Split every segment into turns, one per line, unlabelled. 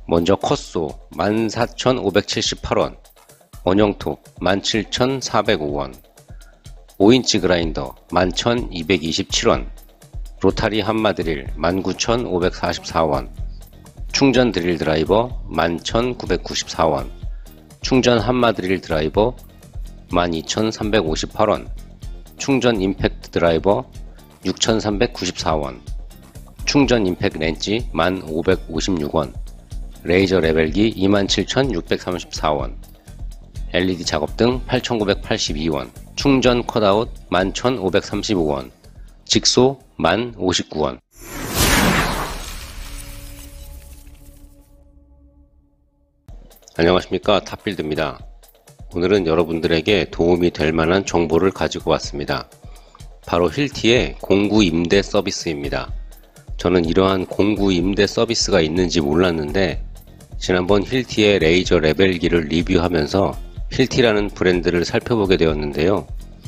먼저 컷소 14,578원, 원형톱 17,405원, 5인치 그라인더 11,227원, 로타리 한마드릴 19,544원, 충전 드릴 드라이버 11,994원, 충전 한마드릴 드라이버 12,358원, 충전 임팩트 드라이버 6,394원, 충전 임팩트 렌치 1,556원, 레이저 레벨기 27,634원, LED 작업등 8,982원, 충전 컷아웃 11,535원, 직소 1059원. 안녕하십니까, 탑빌드입니다. 오늘은 여러분들에게 도움이 될 만한 정보를 가지고 왔습니다. 바로 힐티의 공구 임대 서비스입니다. 저는 이러한 공구 임대 서비스가 있는지 몰랐는데 지난번 힐티의 레이저 레벨기를 리뷰하면서 힐티라는 브랜드를 살펴보게 되었는데요.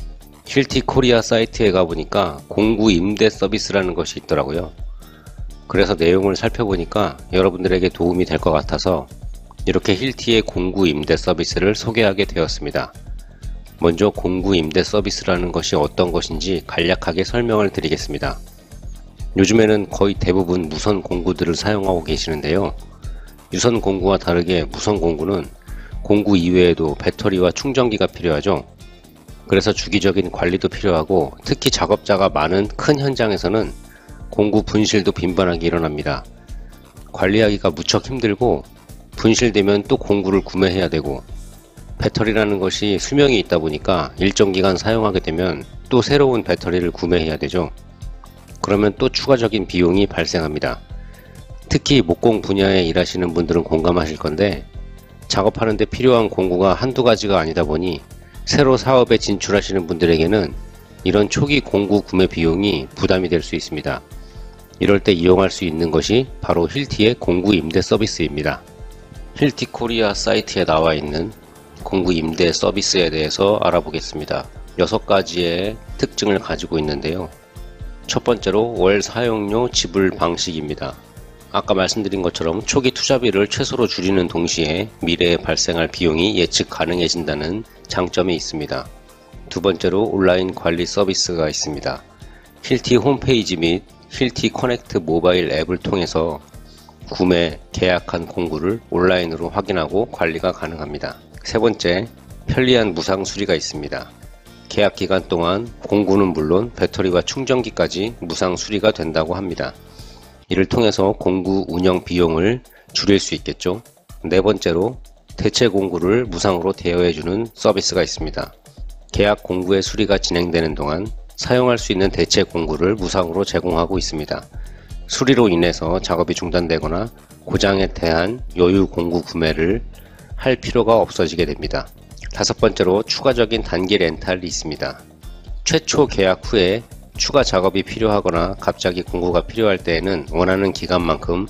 힐티 코리아 사이트에 가보니까 공구 임대 서비스라는 것이 있더라고요. 그래서 내용을 살펴보니까 여러분들에게 도움이 될 것 같아서 이렇게 힐티의 공구 임대 서비스를 소개하게 되었습니다. 먼저 공구 임대 서비스라는 것이 어떤 것인지 간략하게 설명을 드리겠습니다. 요즘에는 거의 대부분 무선 공구들을 사용하고 계시는데요. 유선 공구와 다르게 무선 공구는 공구 이외에도 배터리와 충전기가 필요하죠. 그래서 주기적인 관리도 필요하고 특히 작업자가 많은 큰 현장에서는 공구 분실도 빈번하게 일어납니다. 관리하기가 무척 힘들고 분실되면 또 공구를 구매해야 되고 배터리라는 것이 수명이 있다 보니까 일정 기간 사용하게 되면 또 새로운 배터리를 구매해야 되죠. 그러면 또 추가적인 비용이 발생합니다. 특히 목공 분야에 일하시는 분들은 공감하실 건데 작업하는 데 필요한 공구가 한두 가지가 아니다 보니 새로 사업에 진출하시는 분들에게는 이런 초기 공구 구매 비용이 부담이 될 수 있습니다. 이럴 때 이용할 수 있는 것이 바로 힐티의 공구 임대 서비스입니다. 힐티 코리아 사이트에 나와 있는 공구 임대 서비스에 대해서 알아보겠습니다. 6가지의 특징을 가지고 있는데요. 첫 번째로 월 사용료 지불 방식입니다. 아까 말씀드린 것처럼 초기 투자비를 최소로 줄이는 동시에 미래에 발생할 비용이 예측 가능해진다는 장점이 있습니다. 두 번째로 온라인 관리 서비스가 있습니다. 힐티 홈페이지 및 힐티 커넥트 모바일 앱을 통해서 구매, 계약한 공구를 온라인으로 확인하고 관리가 가능합니다. 세 번째, 편리한 무상 수리가 있습니다. 계약 기간 동안 공구는 물론 배터리와 충전기까지 무상 수리가 된다고 합니다. 이를 통해서 공구 운영 비용을 줄일 수 있겠죠. 네 번째로, 대체 공구를 무상으로 대여해주는 서비스가 있습니다. 계약 공구의 수리가 진행되는 동안 사용할 수 있는 대체 공구를 무상으로 제공하고 있습니다. 수리로 인해서 작업이 중단되거나 고장에 대한 여유 공구 구매를 할 필요가 없어지게 됩니다. 다섯 번째로 추가적인 단기 렌탈이 있습니다. 최초 계약 후에 추가 작업이 필요하거나 갑자기 공구가 필요할 때에는 원하는 기간만큼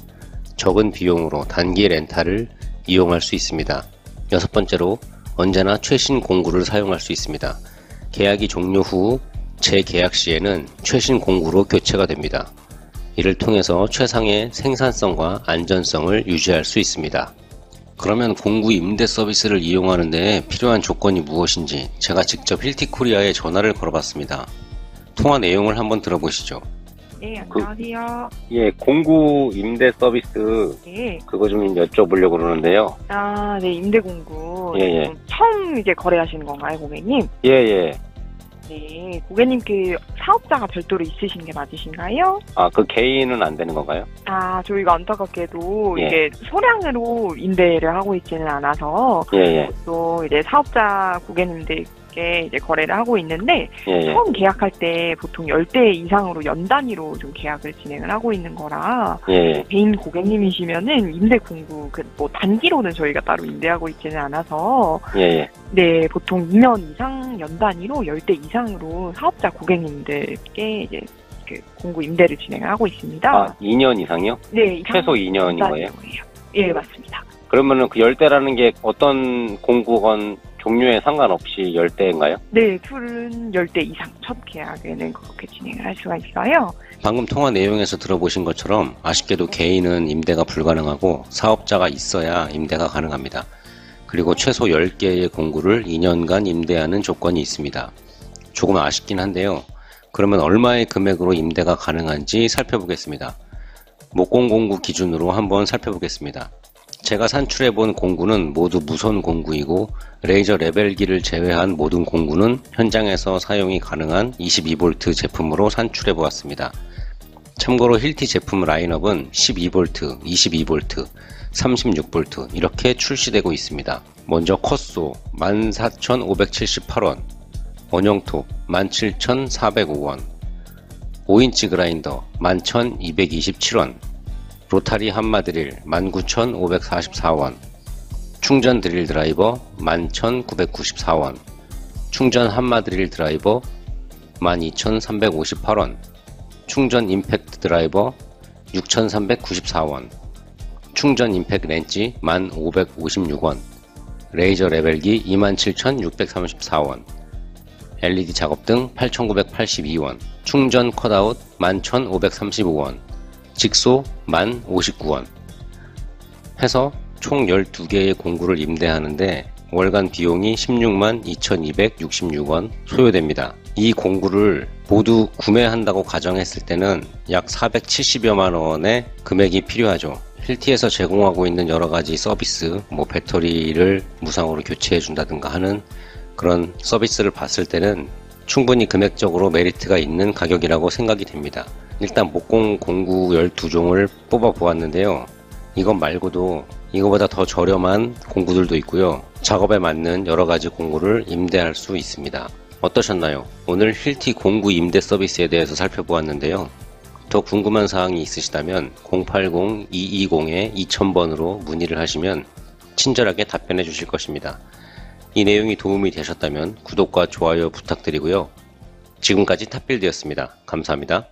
적은 비용으로 단기 렌탈을 이용할 수 있습니다. 여섯 번째로 언제나 최신 공구를 사용할 수 있습니다. 계약이 종료 후 재계약 시에는 최신 공구로 교체가 됩니다. 이를 통해서 최상의 생산성과 안전성을 유지할 수 있습니다. 그러면 공구 임대 서비스를 이용하는 데 필요한 조건이 무엇인지 제가 직접 힐티코리아에 전화를 걸어봤습니다. 통화 내용을 한번 들어보시죠.
네, 안녕하세요.
예, 공구 임대 서비스
네.
그거 좀 여쭤보려고 그러는데요.
아, 네, 임대공구.
예.
처음 이제 거래하시는 건가요, 고객님?
예.
네, 고객님 그 사업자가 별도로 있으신 게 맞으신가요?
아, 그 개인은 안 되는 건가요?
아, 저희가 안타깝게도
예.
이게 소량으로 임대를 하고 있지는 않아서
예.
또 이제 사업자 고객님들께 이제 거래를 하고 있는데
예.
처음 계약할 때 보통 10대 이상으로 연 단위로 좀 계약을 진행을 하고 있는 거라
예.
개인 고객님이시면은 임대 공구 뭐 단기로는 저희가 따로 임대하고 있지는 않아서
예.
네, 보통 2년 이상 연 단위로 10대 이상으로 사업자 고객님들께 이제 그 공구 임대를 진행하고 있습니다.
아, 2년 이상이요?
네,
최소 2년인 거예요?
예, 맞습니다.
그러면은 그 열대라는 게 어떤 공구건 종류에 상관없이 10대인가요?
네, 풀은 10대 이상 첫 계약에는 그렇게 진행을 할 수가 있어요.
방금 통화 내용에서 들어보신 것처럼 아쉽게도 개인은 임대가 불가능하고 사업자가 있어야 임대가 가능합니다. 그리고 최소 10개의 공구를 2년간 임대하는 조건이 있습니다. 조금 아쉽긴 한데요. 그러면 얼마의 금액으로 임대가 가능한지 살펴보겠습니다. 목공 공구 기준으로 한번 살펴보겠습니다. 제가 산출해본 공구는 모두 무선 공구이고 레이저 레벨기를 제외한 모든 공구는 현장에서 사용이 가능한 22V 제품으로 산출해 보았습니다. 참고로 힐티 제품 라인업은 12V, 22V, 36V 이렇게 출시되고 있습니다. 먼저 컷소 14,578원, 원형톱 17,405원, 5인치 그라인더 11,227원, 로타리 한마드릴 19,544원, 충전 드릴 드라이버 11,994원, 충전 한마드릴 드라이버 12,358원, 충전 임팩트 드라이버 6,394원, 충전 임팩트 렌치 1,556원, 레이저 레벨기 27,634원, LED 작업등 8,982원, 충전 컷아웃 11,535원, 직소 1059원 해서 총 12개의 공구를 임대하는데 월간 비용이 16만 2,266원 소요됩니다. 이 공구를 모두 구매한다고 가정했을 때는 약 470여만 원의 금액이 필요하죠. 힐티에서 제공하고 있는 여러가지 서비스, 배터리를 무상으로 교체해 준다든가 하는 그런 서비스를 봤을 때는 충분히 금액적으로 메리트가 있는 가격이라고 생각이 됩니다. 일단 목공 공구 12종을 뽑아 보았는데요. 이것 말고도 이거보다 더 저렴한 공구들도 있고요. 작업에 맞는 여러가지 공구를 임대할 수 있습니다. 어떠셨나요? 오늘 힐티 공구 임대 서비스에 대해서 살펴보았는데요. 더 궁금한 사항이 있으시다면 080-220-2000번으로 문의를 하시면 친절하게 답변해 주실 것입니다. 이 내용이 도움이 되셨다면 구독과 좋아요 부탁드리고요. 지금까지 탑빌드였습니다. 감사합니다.